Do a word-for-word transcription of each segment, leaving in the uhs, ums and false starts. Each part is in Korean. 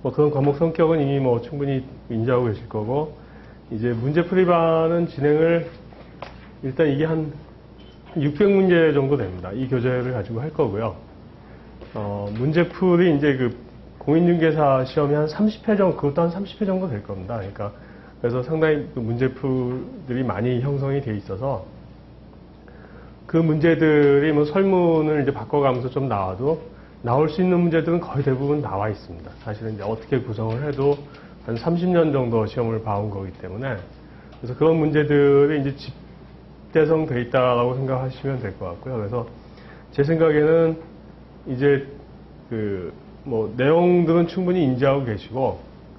뭐 그런 과목 성격은 이미 뭐 충분히 인지하고 계실 거고, 이제 문제풀이반은 진행을 일단 이게 한 육백 문제 정도 됩니다. 이 교재를 가지고 할 거고요. 어, 문제풀이 이제 그 공인중개사 시험이 한 삼십 회 정도, 그것도 한 삼십 회 정도 될 겁니다. 그러니까 그래서 상당히 그 문제풀들이 많이 형성이 돼 있어서 그 문제들이 뭐 설문을 이제 바꿔가면서 좀 나와도 나올 수 있는 문제들은 거의 대부분 나와 있습니다. 사실은 이제 어떻게 구성을 해도 한 삼십 년 정도 시험을 봐온 거기 때문에, 그래서 그런 문제들이 이제 집대성돼 있다라고 생각하시면 될 것 같고요. 그래서 제 생각에는 이제 그 뭐 내용들은 충분히 인지하고 계시고,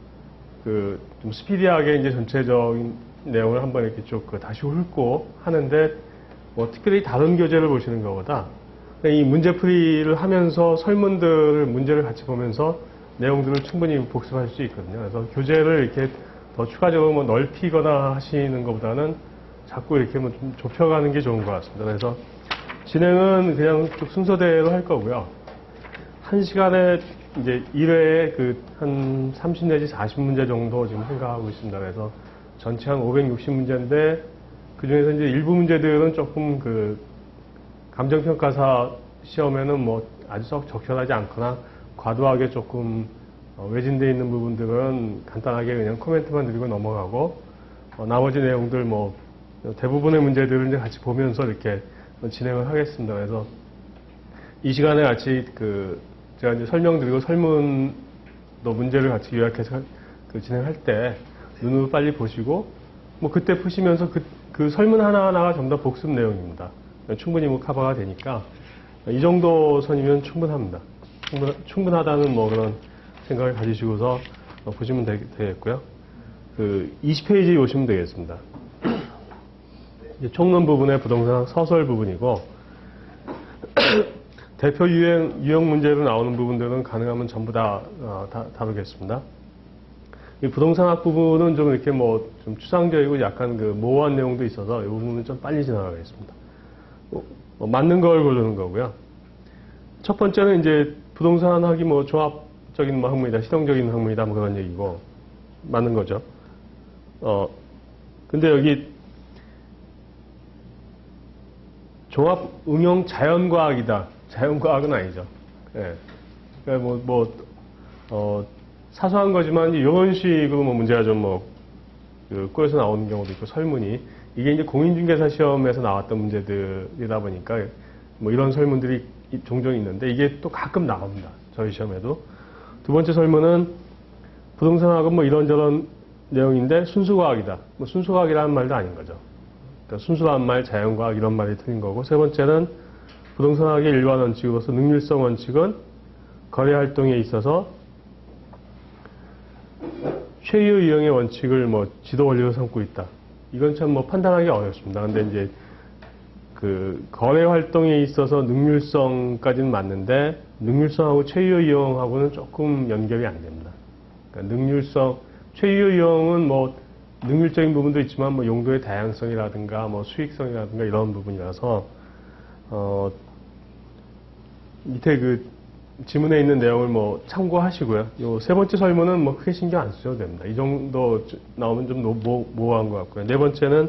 그 좀 스피디하게 이제 전체적인 내용을 한번 이렇게 쭉 그 다시 훑고 하는데, 뭐 특별히 다른 교재를 보시는 것보다 이 문제풀이를 하면서 설문들을 문제를 같이 보면서 내용들을 충분히 복습할 수 있거든요. 그래서 교재를 이렇게 더 추가적으로 뭐 넓히거나 하시는 것보다는 자꾸 이렇게 뭐 좀 좁혀가는 게 좋은 것 같습니다. 그래서 진행은 그냥 쭉 순서대로 할 거고요. 한 시간에 이제 일 회에 그 한 삼십 내지 사십 문제 정도 지금 생각하고 있습니다. 그래서 전체 한 오백육십 문제인데, 그 중에서 이제 일부 문제들은 조금 그 감정평가사 시험에는 뭐 아주 썩 적절하지 않거나 과도하게 조금 외진되어 있는 부분들은 간단하게 그냥 코멘트만 드리고 넘어가고, 어 나머지 내용들 뭐 대부분의 문제들을 이제 같이 보면서 이렇게 진행을 하겠습니다. 그래서 이 시간에 같이 그 제가 이제 설명드리고 설문도 문제를 같이 요약해서 그 진행할 때 눈으로 빨리 보시고, 뭐 그때 푸시면서 그, 그 설문 하나하나가 전부 다 복습 내용입니다. 충분히 뭐 커버가 되니까 이 정도 선이면 충분합니다. 충분, 충분하다는 뭐 그런 생각을 가지시고서 보시면 되, 되겠고요. 그 이십 페이지에 오시면 되겠습니다. 이제 총론 부분의 부동산 서술 부분이고, 대표 유형, 유형 문제로 나오는 부분들은 가능하면 전부 다, 어, 다 다루겠습니다. 이 부동산학 부분은 좀 이렇게 뭐 좀 추상적이고 약간 그 모호한 내용도 있어서 이 부분은 좀 빨리 지나가겠습니다. 뭐, 뭐 맞는 걸 고르는 거고요. 첫 번째는 이제 부동산학이 뭐 조합적인 뭐 학문이다, 실용적인 학문이다, 뭐 그런 얘기고, 맞는 거죠. 어, 근데 여기 종합 응용 자연과학이다. 자연과학은 아니죠. 예. 그러니까 뭐, 뭐, 어, 사소한 거지만 이런 식으로 뭐 문제가 좀 뭐, 그 꼴에서 나오는 경우도 있고, 설문이. 이게 이제 공인중개사 시험에서 나왔던 문제들이다 보니까 뭐 이런 설문들이 종종 있는데, 이게 또 가끔 나옵니다. 저희 시험에도. 두 번째 설문은 부동산학은 뭐 이런저런 내용인데 순수과학이다. 뭐 순수과학이라는 말도 아닌 거죠. 그러니까 순수한 말, 자연과학 이런 말이 틀린 거고, 세 번째는 부동산학의 일반 원칙으로서 능률성 원칙은 거래활동에 있어서 최유 유형의 원칙을 뭐 지도 원리로 삼고 있다. 이건 참 뭐 판단하기 어렵습니다. 근데 이제 그 거래 활동에 있어서 능률성까지는 맞는데, 능률성하고 최유 유형하고는 조금 연결이 안 됩니다. 그러니까 능률성, 최유 유형은 뭐 능률적인 부분도 있지만 뭐 용도의 다양성이라든가 뭐 수익성이라든가 이런 부분이라서, 어, 밑에 그 지문에 있는 내용을 뭐 참고하시고요. 요 세 번째 설문은 뭐 크게 신경 안 쓰셔도 됩니다. 이 정도 나오면 좀 모, 모호한 것 같고요. 네 번째는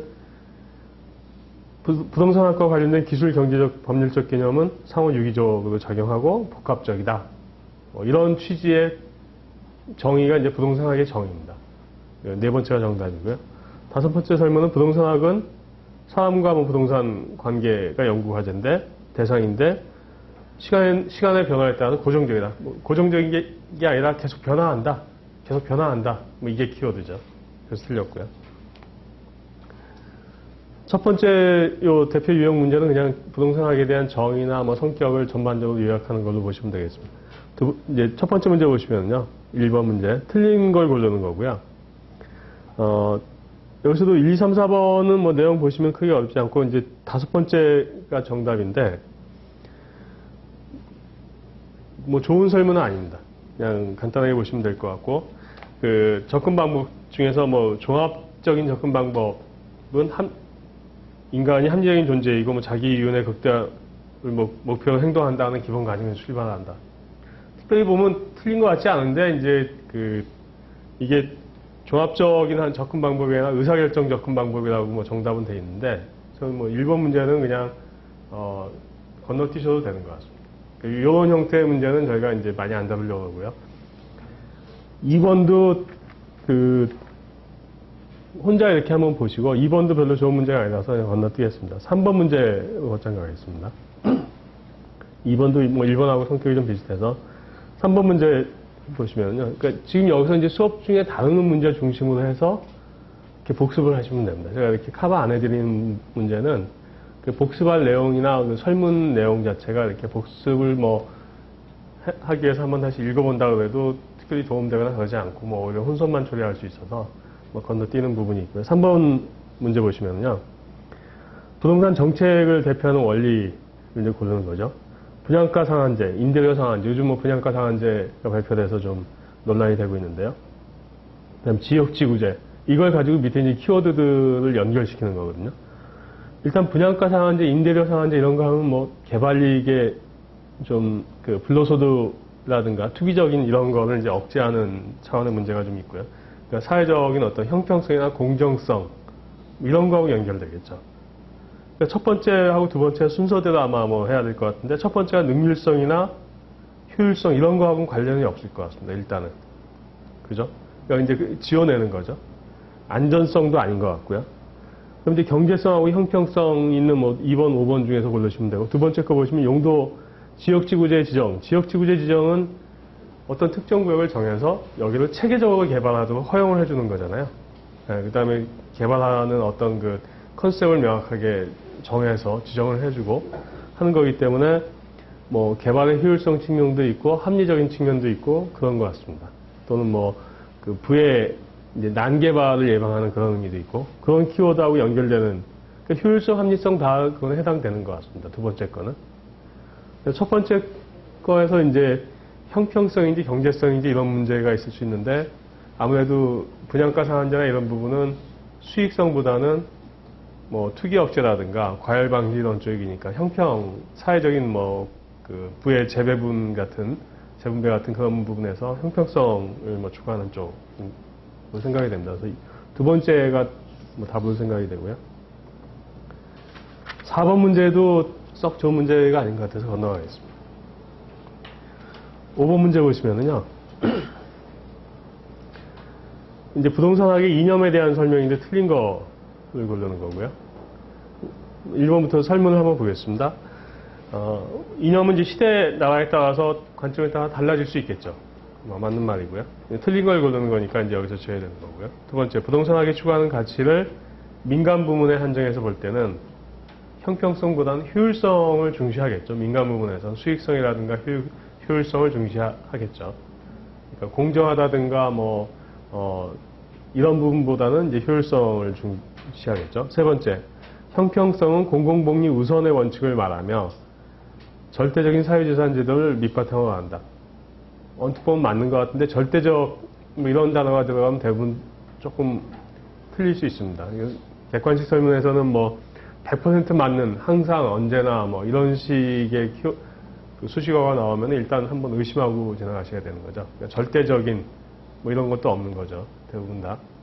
부, 부동산학과 관련된 기술, 경제적, 법률적 개념은 상호 유기적으로 작용하고 복합적이다. 뭐 이런 취지의 정의가 이제 부동산학의 정의입니다. 네 번째가 정답이고요. 다섯 번째 설문은 부동산학은 사람과 뭐 부동산 관계가 연구 과제인데, 대상인데, 시간, 시간의 변화에 따라서 고정적이다. 뭐 고정적인 게, 게 아니라 계속 변화한다. 계속 변화한다. 뭐 이게 키워드죠. 그래서 틀렸고요. 첫 번째 요 대표 유형 문제는 그냥 부동산학에 대한 정의나 뭐 성격을 전반적으로 요약하는 걸로 보시면 되겠습니다. 두, 이제 첫 번째 문제 보시면요. 일 번 문제. 틀린 걸 고르는 거고요. 어, 여기서도 일, 이, 삼, 사 번은 뭐 내용 보시면 크게 어렵지 않고, 이제 다섯 번째가 정답인데, 뭐 좋은 설문은 아닙니다. 그냥 간단하게 보시면 될 것 같고, 그 접근 방법 중에서 뭐 종합적인 접근 방법은 함, 인간이 합리적인 존재이고 뭐 자기 이윤의 극대화를 뭐 목표로 행동한다는 기본 가정에서 출발한다. 특별히 보면 틀린 것 같지 않은데 이제 그 이게 종합적인 한 접근 방법이나 의사결정 접근 방법이라고 뭐 정답은 돼 있는데 저는 뭐 일 번 문제는 그냥 어 건너뛰셔도 되는 것 같습니다. 이런 형태의 문제는 저희가 이제 많이 안 다루려고 하고요. 이 번도 그 혼자 이렇게 한번 보시고 이 번도 별로 좋은 문제가 아니라서 그냥 건너뛰겠습니다. 삼 번 문제 곧장 가겠습니다. 이 번도 뭐 일 번하고 성격이 좀 비슷해서 삼 번 문제 보시면요. 그러니까 지금 여기서 이제 수업 중에 다루는 문제 중심으로 해서 이렇게 복습을 하시면 됩니다. 제가 이렇게 커버 안 해드리는 문제는 그 복습할 내용이나 그 설문 내용 자체가 이렇게 복습을 뭐 하기 위해서 한번 다시 읽어본다고 해도 특별히 도움되거나 그러지 않고 뭐 오히려 혼선만 처리할 수 있어서 뭐 건너뛰는 부분이 있고요. 삼 번 문제 보시면요. 부동산 정책을 대표하는 원리를 이제 고르는 거죠. 분양가 상한제, 임대료 상한제, 요즘 뭐 분양가 상한제가 발표돼서 좀 논란이 되고 있는데요. 그다음 지역지구제, 이걸 가지고 밑에 이제 키워드들을 연결시키는 거거든요. 일단 분양가 상한제, 임대료 상한제 이런 거 하면 뭐 개발이익의 좀 그 불로소득이라든가 투기적인 이런 거를 이제 억제하는 차원의 문제가 좀 있고요. 그러니까 사회적인 어떤 형평성이나 공정성 이런 거하고 연결되겠죠. 그러니까 첫 번째하고 두 번째 순서대로 아마 뭐 해야 될 것 같은데 첫 번째가 능률성이나 효율성 이런 거하고는 관련이 없을 것 같습니다. 일단은 그죠? 그러니까 이제 지어내는 거죠. 안전성도 아닌 것 같고요. 그럼 이제 경제성하고 형평성 있는 뭐 이 번, 오 번 중에서 고르시면 되고 두 번째 거 보시면 용도 지역지구제 지정. 지역지구제 지정은 어떤 특정 구역을 정해서 여기를 체계적으로 개발하도록 허용을 해주는 거잖아요. 네, 그 다음에 개발하는 어떤 그 컨셉을 명확하게 정해서 지정을 해주고 하는 거기 때문에 뭐 개발의 효율성 측면도 있고 합리적인 측면도 있고 그런 것 같습니다. 또는 뭐 그 부의 이제 난개발을 예방하는 그런 의미도 있고 그런 키워드하고 연결되는 그러니까 효율성, 합리성 다 그건 해당되는 것 같습니다. 두 번째 거는 첫 번째 거에서 이제 형평성인지 경제성인지 이런 문제가 있을 수 있는데 아무래도 분양가 상한제나 이런 부분은 수익성보다는 뭐 투기 억제라든가 과열 방지 이런 쪽이니까 형평 사회적인 뭐 그 부의 재배분 같은 재분배 같은 그런 부분에서 형평성을 뭐 추구하는 쪽으로 생각이 됩니다. 그래서 두 번째가 뭐 답으로 생각이 되고요. 사 번 문제도 썩 좋은 문제가 아닌 것 같아서 건너가겠습니다. 오 번 문제 보시면은요. 이제 부동산학의 이념에 대한 설명인데 틀린 거를 고르는 거고요. 일 번부터 설문을 한번 보겠습니다. 어, 이념은 이제 시대, 나라에 따라서 관점에 따라 달라질 수 있겠죠. 뭐 맞는 말이고요. 틀린 걸 고르는 거니까 이제 여기서 지어야 되는 거고요. 두 번째, 부동산학이 추구하는 가치를 민간 부문에 한정해서 볼 때는 형평성보다는 효율성을 중시하겠죠. 민간 부문에서는 수익성이라든가 효율, 효율성을 중시하겠죠. 그러니까 공정하다든가 뭐 어, 이런 부분보다는 이제 효율성을 중시하겠죠. 세 번째, 형평성은 공공복리 우선의 원칙을 말하며 절대적인 사유재산 제도를 밑바탕으로 한다. 언뜻 보면 맞는 것 같은데 절대적 뭐 이런 단어가 들어가면 대부분 조금 틀릴 수 있습니다. 객관식 설문에서는 뭐 백 퍼센트 맞는 항상 언제나 뭐 이런 식의 키 수식어가 나오면 일단 한번 의심하고 지나가셔야 되는 거죠. 그러니까 절대적인 뭐 이런 것도 없는 거죠. 대부분 다.